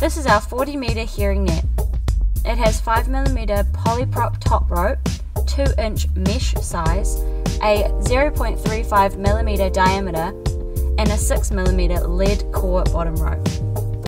This is our 40 metre herring net. It has 5mm polyprop top rope, 2-inch mesh size, a 0.35mm diameter, and a 6mm lead core bottom rope.